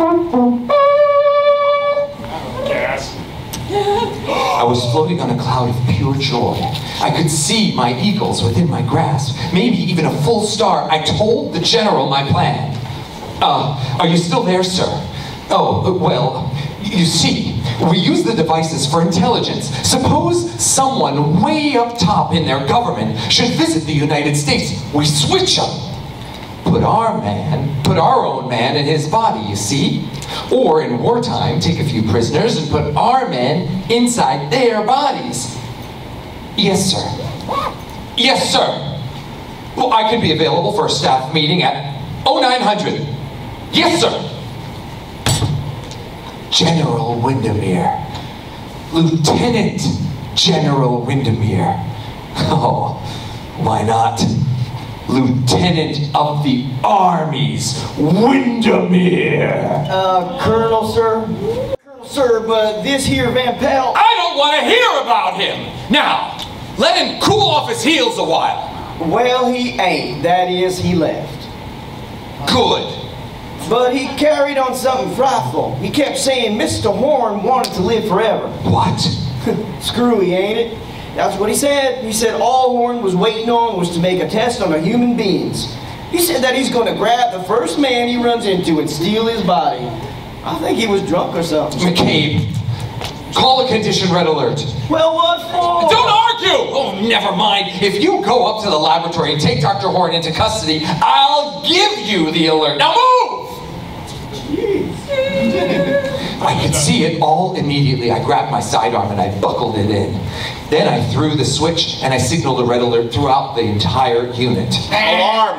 Yes. I was floating on a cloud of pure joy. I could see my eagles within my grasp, maybe even a full star. I told the general my plan. Uh, are you still there, sir? Oh, well, you see, we use the devices for intelligence. Suppose someone way up top in their government should visit the United States. We switch them. Put our man, put our own man in his body, you see? Or in wartime, take a few prisoners and put our men inside their bodies. Yes, sir. Yes, sir. Well, I could be available for a staff meeting at oh nine hundred. Yes, sir. General Windermere. Lieutenant General Windermere. Oh, why not? Lieutenant of the Armies, Windermere. Uh, Colonel, sir? Colonel, sir, but this here Van Pelt... I don't want to hear about him! Now, let him cool off his heels a while. Well, he ain't. That is, he left. Good. But he carried on something frightful. He kept saying Mister Horn wanted to live forever. What? Screwy, ain't it? That's what he said. He said all Horn was waiting on was to make a test on the human beings. He said that he's going to grab the first man he runs into and steal his body. I think he was drunk or something. McCabe, call a condition red alert. Well, what for? Don't argue! Oh, never mind. If you go up to the laboratory and take Doctor Horn into custody, I'll give you the alert. Now move! I could see it all immediately. I grabbed my sidearm and I buckled it in. Then I threw the switch and I signaled a red alert throughout the entire unit. Alarm!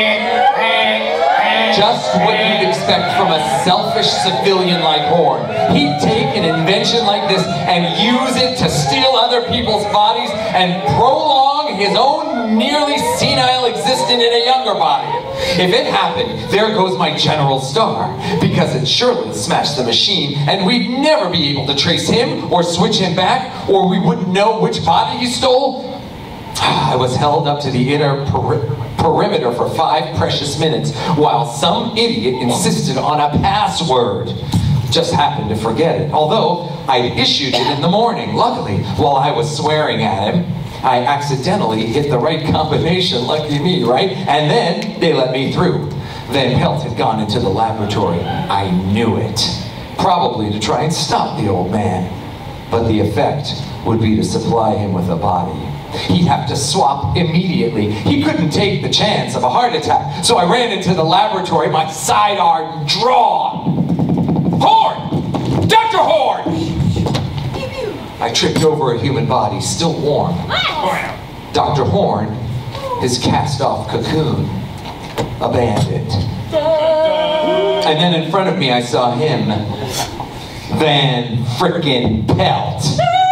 Just what you'd expect from a selfish civilian like Horn. He'd take an invention like this and use it to steal other people's bodies and prolong his own nearly senile existence in a younger body. If it happened, there goes my General Star, because it surely smashed the machine, and we'd never be able to trace him or switch him back, or we wouldn't know which body he stole. I was held up to the inner peri perimeter for five precious minutes, while some idiot insisted on a password. Just happened to forget it, although I'd issued it in the morning. Luckily, while I was swearing at him, I accidentally hit the right combination, lucky me, right? And then they let me through. Van Pelt had gone into the laboratory. I knew it. Probably to try and stop the old man. But the effect would be to supply him with a body. He'd have to swap immediately. He couldn't take the chance of a heart attack. So I ran into the laboratory, my sidearm drawn. Horn! Doctor Horn! I tripped over a human body, still warm. Doctor Horn, his cast-off cocoon, abandoned. And then in front of me I saw him, Van frickin' Pelt.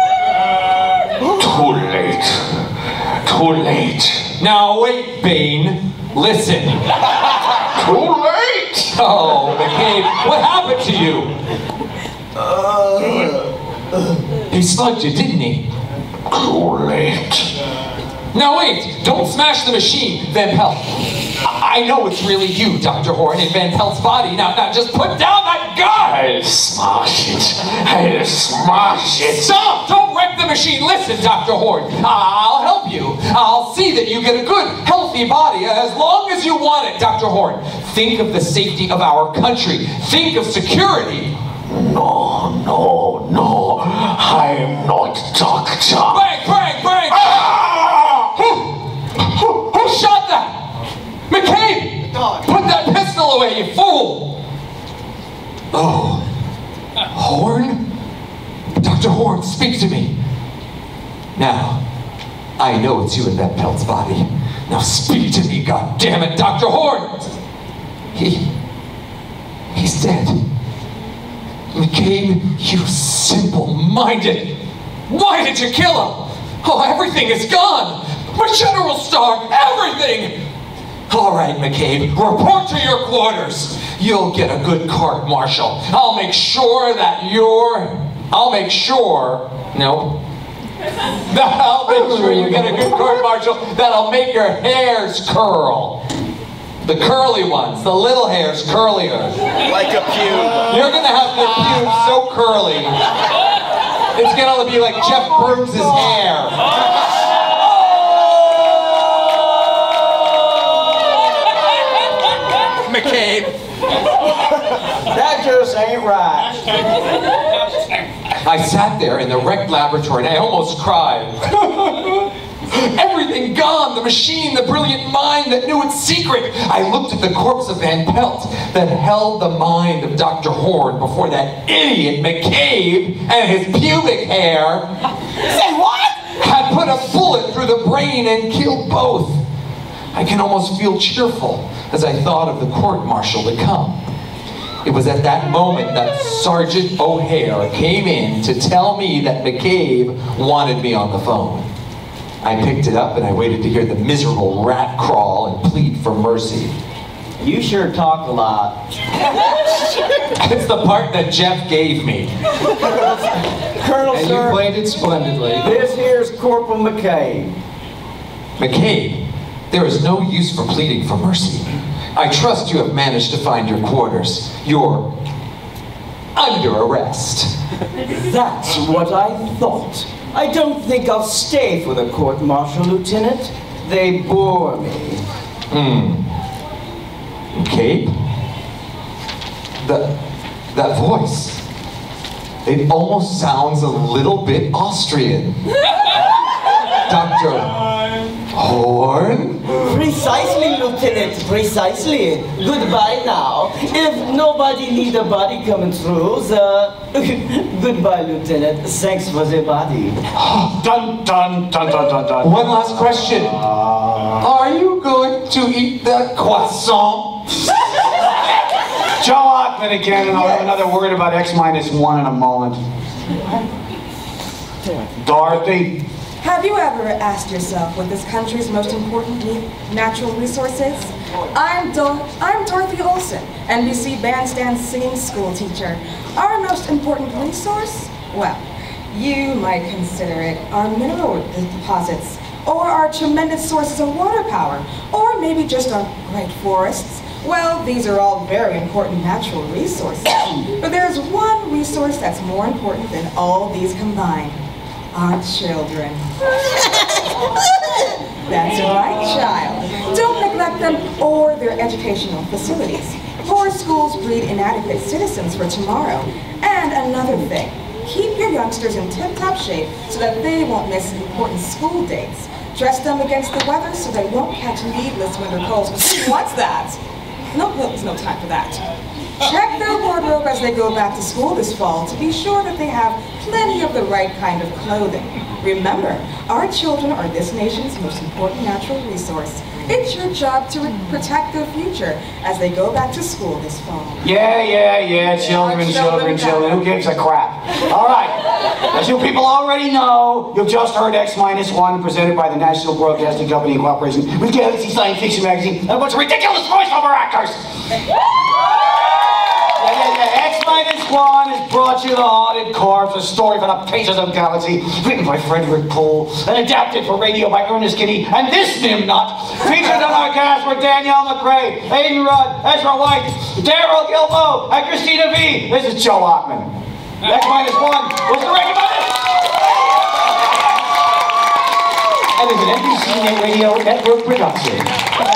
Too late. Too late. Now wait, Bane. Listen. Too late! Oh, McCabe, what happened to you? Uh, He slugged you, didn't he? Too late. Now wait, don't smash the machine, Van Pelt. I know it's really you, Doctor Horn, in Van Pelt's body. Now, now just put down that gun! I'll smash it. I'll smash it. Stop! Don't wreck the machine. Listen, Doctor Horn, I'll help you. I'll see that you get a good, healthy body as long as you want it, Doctor Horn. Think of the safety of our country. Think of security. No, no, no. I'm not doctor. Bang, bang, bang! Ah! Who, who, who shot that? McCabe! Put that pistol away, you fool! Oh. Horn? Doctor Horn, speak to me. Now, I know it's you in that Pelt's body. Now speak to me, goddammit, Doctor Horn! He... he's dead. McCabe, you simple-minded! Why did you kill him? Oh, everything is gone! My General Star, everything! All right, McCabe, report to your quarters. You'll get a good court-martial. I'll make sure that you're... I'll make sure... No. I'll make sure you get a good court-martial that'll make your hairs curl. The curly ones, the little hairs curlier. Like a pube. You're gonna have your pubes so curly. It's gonna be like Jeff Bruce's hair. McCabe. That just ain't right. I sat there in the wrecked laboratory and I almost cried. Everything gone, the machine, the brilliant mind that knew its secret. I looked at the corpse of Van Pelt that held the mind of Doctor Horn before that idiot McCabe and his pubic hair. Say what? Had put a bullet through the brain and killed both. I can almost feel cheerful as I thought of the court-martial to come. It was at that moment that Sergeant O'Hare came in to tell me that McCabe wanted me on the phone. I picked it up and I waited to hear the miserable rat crawl and plead for mercy. You sure talk a lot. It's the part that Jeff gave me. Colonel, And sir, you played it splendidly. this here's Corporal McCabe. McCabe, there is no use for pleading for mercy. I trust you have managed to find your quarters. You're under arrest. That's what I thought. I don't think I'll stay for the court-martial, Lieutenant. They bore me. Hmm. McCabe? That, that voice. It almost sounds a little bit Austrian. Doctor Horn? Precisely, Lieutenant, precisely. Goodbye now. If nobody need a body coming through, the... Goodbye, Lieutenant. Thanks for the body. Dun, dun, dun, dun, dun, dun. One last question. Are you going to eat the croissant? Joe Ochman again, and I'll have another word about X minus one in a moment. Dorothy. Have you ever asked yourself what this country's most important natural resource is? I'm, Dor I'm Dorothy Olson, N B C bandstand singing school teacher. Our most important resource? Well, you might consider it our mineral deposits, or our tremendous sources of water power, or maybe just our great forests. Well, these are all very important natural resources. But there's one resource that's more important than all these combined. Our children. That's right, child. Don't neglect them or their educational facilities. Poor schools breed inadequate citizens for tomorrow. And another thing, keep your youngsters in tip-top shape so that they won't miss important school dates. Dress them against the weather so they won't catch needless winter colds. What's that? No, there's no time for that. Check their wardrobe as they go back to school this fall to be sure that they have plenty of the right kind of clothing. Remember, our children are this nation's most important natural resource. It's your job to protect their future as they go back to school this fall. Yeah, yeah, yeah, children, children, children. Who gives a crap? All right. As you people already know, you've just heard X minus one presented by the National Broadcasting Company in cooperation with Galaxy Science Fiction Magazine and a bunch of ridiculous voiceover actors. Yeah, yeah, yeah. X minus one has brought you The Haunted Corpse, a story from the pages of Galaxy, written by Frederick Poole, and adapted for radio by Ernest Kinney, and this nimnut. Featured on our cast were Danielle McRae, Adin Rudd, Ezra Weisz, Darrel Guilbeau, and Cristina Vee. This is Joe Ochman. X minus one was directed by this. And is an N B C Radio Network production.